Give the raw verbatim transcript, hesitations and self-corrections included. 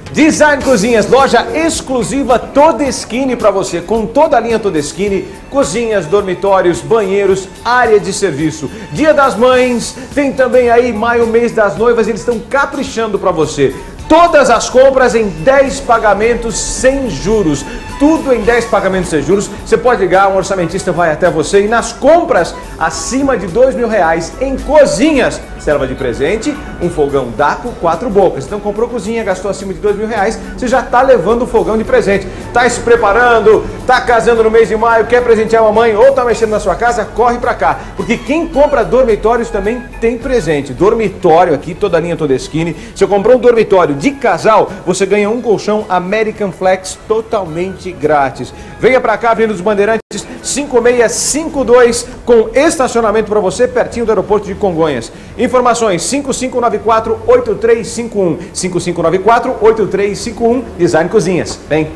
Design Cozinhas, loja exclusiva Todeschini para você, com toda a linha Todeschini, cozinhas, dormitórios, banheiros, área de serviço. Dia das Mães, tem também aí maio, mês das noivas, eles estão caprichando para você. Todas as compras em dez pagamentos sem juros. Tudo em dez pagamentos sem juros. Você pode ligar, um orçamentista vai até você. E nas compras acima de dois mil reais em cozinhas, serva de presente, um fogão Daco, quatro bocas. Então comprou cozinha, gastou acima de dois mil reais, você já está levando o fogão de presente. Está se preparando, está casando no mês de maio, quer presentear a mamãe ou está mexendo na sua casa, corre para cá. Porque quem compra dormitórios também tem presente. Dormitório aqui, toda a linha Todeschini. Se eu comprou um dormitório de casal, você ganha um colchão American Flex totalmente grátis. Venha para cá, Avenida dos Bandeirantes, cinco seis cinco dois, com estacionamento para você, pertinho do aeroporto de Congonhas. Informações cinco cinco nove quatro, oito três cinco um, cinco cinco nove quatro, oito três cinco um, Design Cozinhas. Vem!